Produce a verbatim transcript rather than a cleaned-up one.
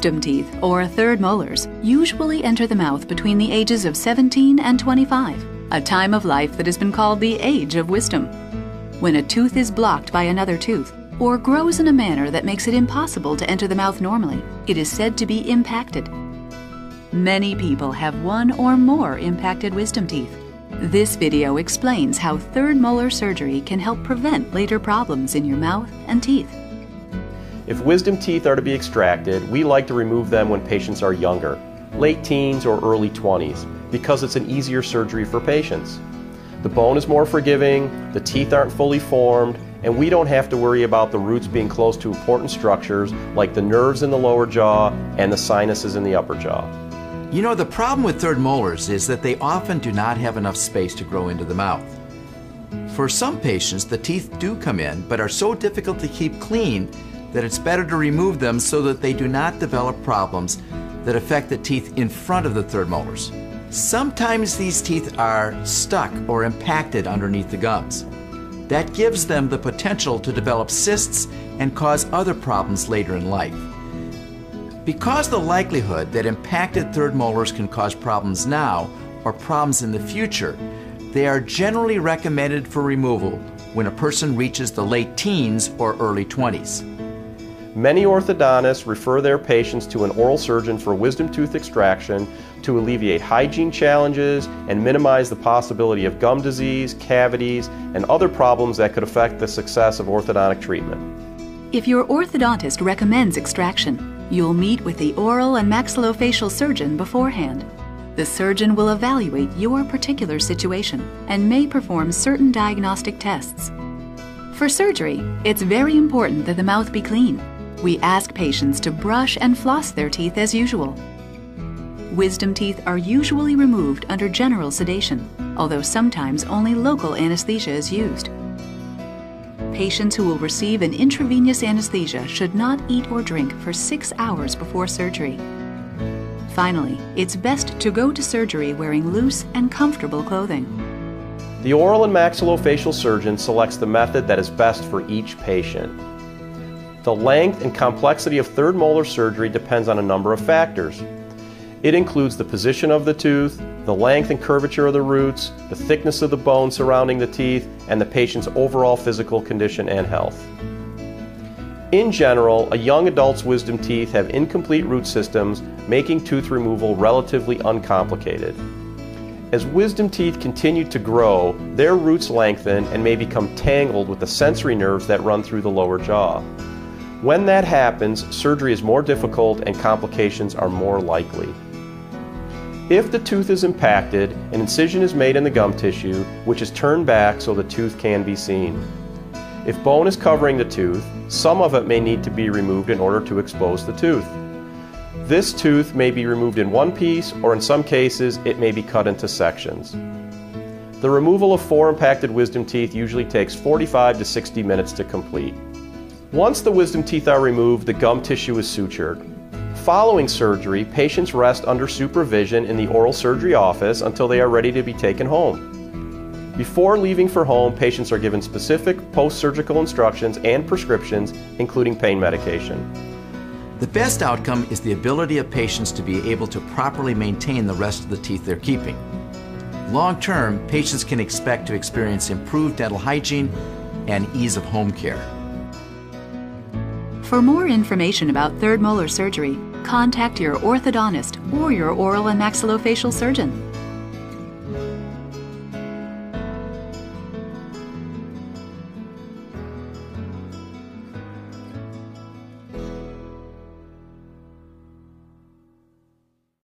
Wisdom teeth, or third molars, usually enter the mouth between the ages of seventeen and twenty-five, a time of life that has been called the age of wisdom. When a tooth is blocked by another tooth, or grows in a manner that makes it impossible to enter the mouth normally, it is said to be impacted. Many people have one or more impacted wisdom teeth. This video explains how third molar surgery can help prevent later problems in your mouth and teeth. If wisdom teeth are to be extracted, we like to remove them when patients are younger, late teens or early twenties, because it's an easier surgery for patients. The bone is more forgiving, the teeth aren't fully formed, and we don't have to worry about the roots being close to important structures like the nerves in the lower jaw and the sinuses in the upper jaw. You know, the problem with third molars is that they often do not have enough space to grow into the mouth. For some patients, the teeth do come in, but are so difficult to keep clean that it's better to remove them so that they do not develop problems that affect the teeth in front of the third molars. Sometimes these teeth are stuck or impacted underneath the gums. That gives them the potential to develop cysts and cause other problems later in life. Because the likelihood that impacted third molars can cause problems now or problems in the future, they are generally recommended for removal when a person reaches the late teens or early twenties. Many orthodontists refer their patients to an oral surgeon for wisdom tooth extraction to alleviate hygiene challenges and minimize the possibility of gum disease, cavities, and other problems that could affect the success of orthodontic treatment. If your orthodontist recommends extraction, you'll meet with the oral and maxillofacial surgeon beforehand. The surgeon will evaluate your particular situation and may perform certain diagnostic tests. For surgery, it's very important that the mouth be clean. We ask patients to brush and floss their teeth as usual. Wisdom teeth are usually removed under general sedation, although sometimes only local anesthesia is used. Patients who will receive an intravenous anesthesia should not eat or drink for six hours before surgery. Finally, it's best to go to surgery wearing loose and comfortable clothing. The oral and maxillofacial surgeon selects the method that is best for each patient. The length and complexity of third molar surgery depends on a number of factors. It includes the position of the tooth, the length and curvature of the roots, the thickness of the bone surrounding the teeth, and the patient's overall physical condition and health. In general, a young adult's wisdom teeth have incomplete root systems, making tooth removal relatively uncomplicated. As wisdom teeth continue to grow, their roots lengthen and may become tangled with the sensory nerves that run through the lower jaw. When that happens, surgery is more difficult and complications are more likely. If the tooth is impacted, an incision is made in the gum tissue, which is turned back so the tooth can be seen. If bone is covering the tooth, some of it may need to be removed in order to expose the tooth. This tooth may be removed in one piece, or in some cases, it may be cut into sections. The removal of four impacted wisdom teeth usually takes forty-five to sixty minutes to complete. Once the wisdom teeth are removed, the gum tissue is sutured. Following surgery, patients rest under supervision in the oral surgery office until they are ready to be taken home. Before leaving for home, patients are given specific post-surgical instructions and prescriptions, including pain medication. The best outcome is the ability of patients to be able to properly maintain the rest of the teeth they're keeping. Long-term, patients can expect to experience improved dental hygiene and ease of home care. For more information about third molar surgery, contact your orthodontist or your oral and maxillofacial surgeon.